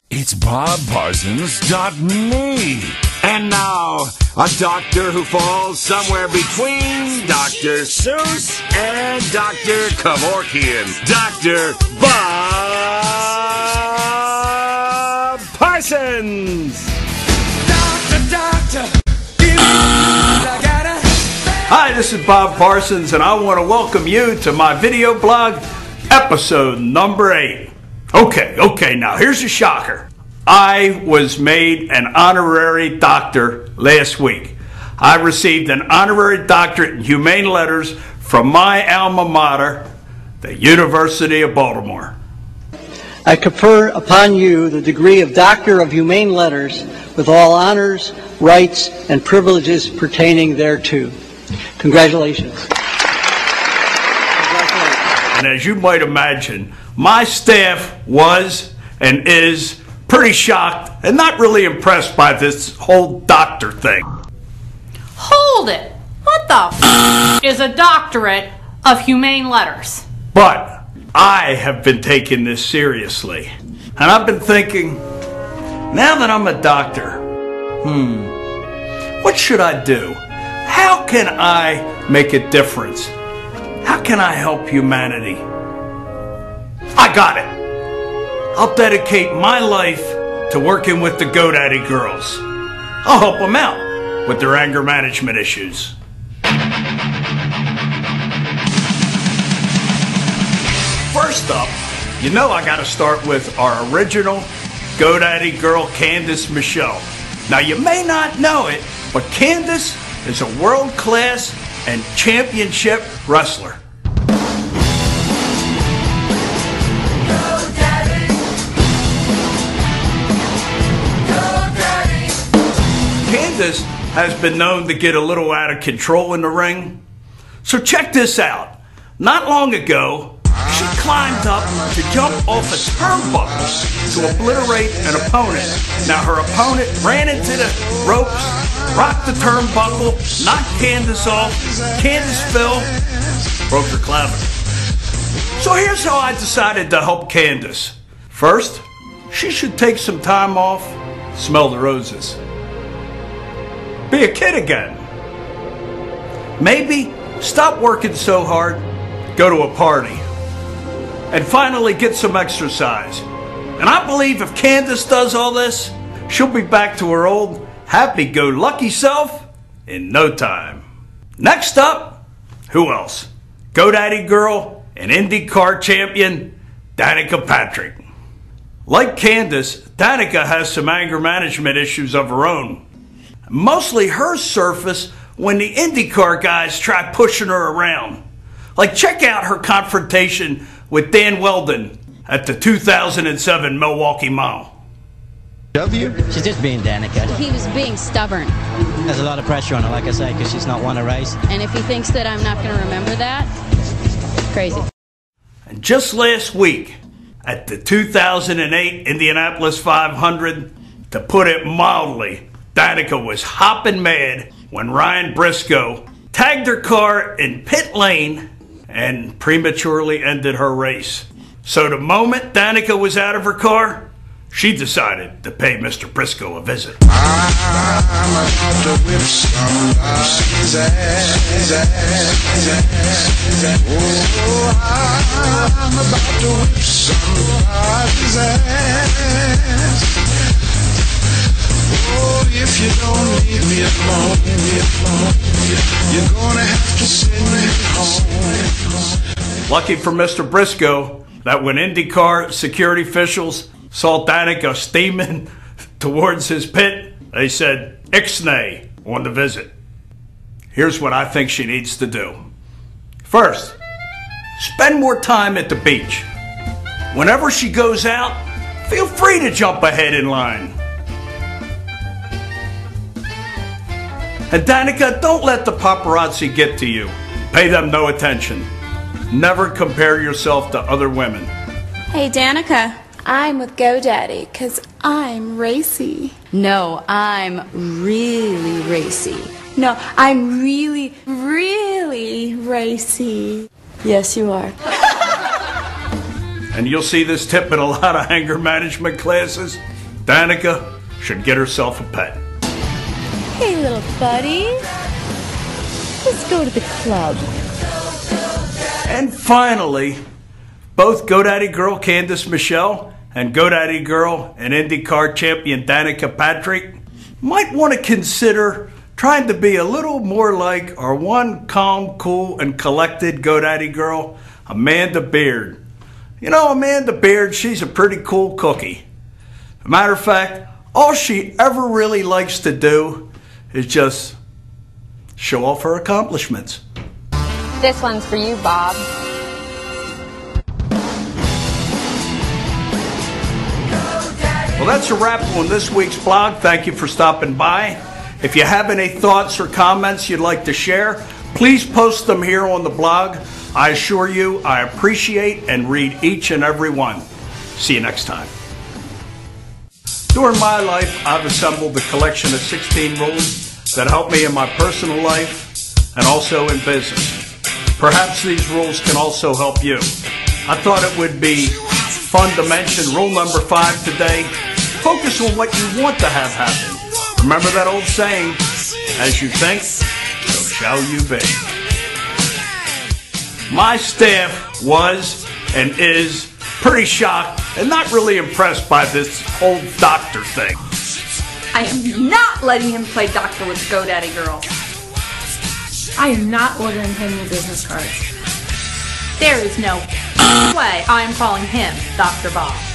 It's BobParsons.me. And now, a doctor who falls somewhere between Dr. Seuss and Dr. Kevorkian. Dr. Bob Parsons. Doctor, Hi, this is Bob Parsons, and I want to welcome you to my video blog, episode number 8. Okay, now here's a shocker. I was made an honorary doctor last week. I received an honorary doctorate in humane letters from my alma mater, the University of Baltimore. I confer upon you the degree of Doctor of Humane Letters with all honors, rights, and privileges pertaining thereto. Congratulations. And as you might imagine, my staff was and is pretty shocked and not really impressed by this whole doctor thing. Hold it! What the is a doctorate of humane letters? But I have been taking this seriously. And I've been thinking, now that I'm a doctor, what should I do? How can I make a difference? How can I help humanity? I got it. I'll dedicate my life to working with the GoDaddy girls. I'll help them out with their anger management issues. First up, you know I gotta start with our original GoDaddy girl, Candace Michelle. Now you may not know it, but Candace is a world-class and championship wrestler. Candace has been known to get a little out of control in the ring. So check this out. Not long ago, she climbed up to jump off a turnbuckle to obliterate an opponent. Now her opponent ran into the ropes, rocked the turnbuckle, knocked Candace off. Candace fell, broke her clavicle. So here's how I decided to help Candace. First, she should take some time off, smell the roses. Be a kid again. Maybe stop working so hard, go to a party, and finally get some exercise. And I believe if Candace does all this, she'll be back to her old happy-go-lucky self in no time. Next up, who else? GoDaddy girl and IndyCar champion, Danica Patrick. Like Candace, Danica has some anger management issues of her own. Mostly hers surface when the IndyCar guys try pushing her around. Like check out her confrontation with Dan Weldon at the 2007 Milwaukee Mile. She's just being Danica. He was being stubborn. There's a lot of pressure on her, like I say, because she's not won a race. And if he thinks that I'm not going to remember that, crazy. And just last week, at the 2008 Indianapolis 500, to put it mildly, Danica was hopping mad when Ryan Briscoe tagged her car in pit lane and prematurely ended her race. So the moment Danica was out of her car, she decided to pay Mr. Briscoe a visit. I'm about to whip somebody's ass. Oh, I'm about to whip somebody's ass. Oh, if you don't leave me alone, you're gonna have to send me home. Lucky for Mr. Briscoe that when IndyCar security officials saw Danica steaming towards his pit, they said ixnay on the visit. Here's what I think she needs to do. First, spend more time at the beach. Whenever she goes out, feel free to jump ahead in line. And Danica, don't let the paparazzi get to you. Pay them no attention. Never compare yourself to other women. Hey Danica, I'm with GoDaddy because I'm racy. No, I'm really racy. No, I'm really, really racy. Yes, you are. and you'll see this tip in a lot of anger management classes, Danica should get herself a pet. Hey, little buddy. Let's go to the club. And finally, both GoDaddy girl Candace Michelle and GoDaddy girl and IndyCar champion Danica Patrick might want to consider trying to be a little more like our one calm, cool, and collected GoDaddy girl, Amanda Beard. You know, Amanda Beard, she's a pretty cool cookie. As a matter of fact, all she ever really likes to do is just show off her accomplishments. This one's for you, Bob. Well, that's a wrap on this week's blog. Thank you for stopping by. If you have any thoughts or comments you'd like to share, please post them here on the blog. I assure you, I appreciate and read each and every one. See you next time. During my life, I've assembled a collection of 16 rules that help me in my personal life and also in business. Perhaps these rules can also help you. I thought it would be fun to mention rule number 5 today. Focus on what you want to have happen. Remember that old saying, as you think, so shall you be. My staff was and is pretty shocked and not really impressed by this whole doctor thing. I am not letting him play doctor with GoDaddy girl. I am not ordering him new business cards. There is no way I am calling him Dr. Bob.